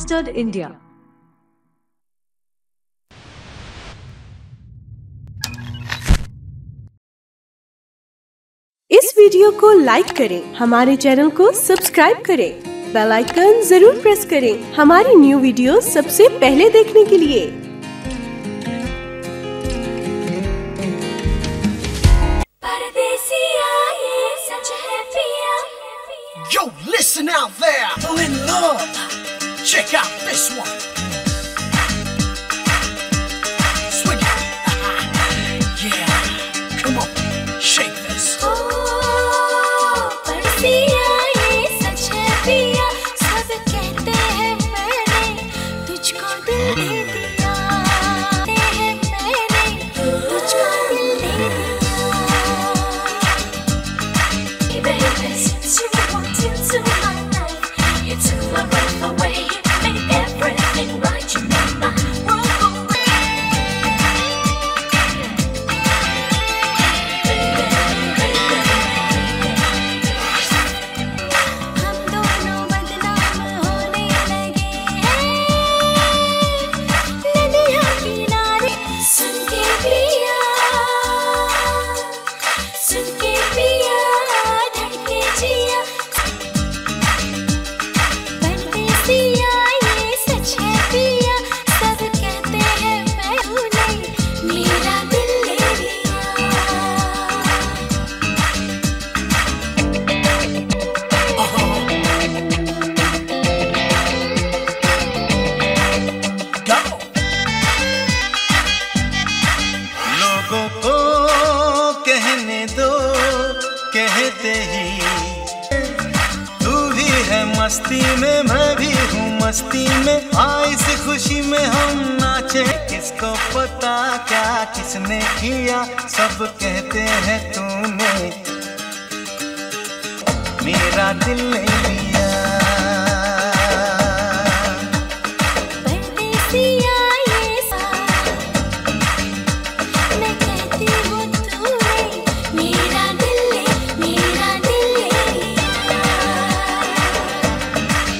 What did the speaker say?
Remastered India। इस video को like करें, हमारे चैनल को सब्सक्राइब करें, बेल आइकन जरूर प्रेस करें हमारी न्यू वीडियो सबसे पहले देखने के लिए। परदेसिया ये सच है पिया। Yo, listen out there, I'm in love. Check out this one. Swing it. Yeah, come on, shake this. ओ परदेसिया ये सच है पिया, सब कहते हैं मैंने तुझको दिल दे दिया। कहते हैं मैंने तुझको दिल दे दिया। Baby, since you walked into my life, you took my breath away, made everything right. You made my world go हम दोनों बदनाम होने लगे हैं नदियों किनारे। सुन के पिया धड़के जिया। परदेसिया ये सच है पिया, सब कहते हैं मैं हूँ नहीं, मेरा दिल ले लिया। Go. लोगों को कहने दो, कहते ही तू भी है मस्ती में, मैं भी हूँ मस्ती में। आई इस खुशी में हम नाचे, किसको पता क्या किसने किया, सब कहते हैं तूने मेरा दिल ले लिया।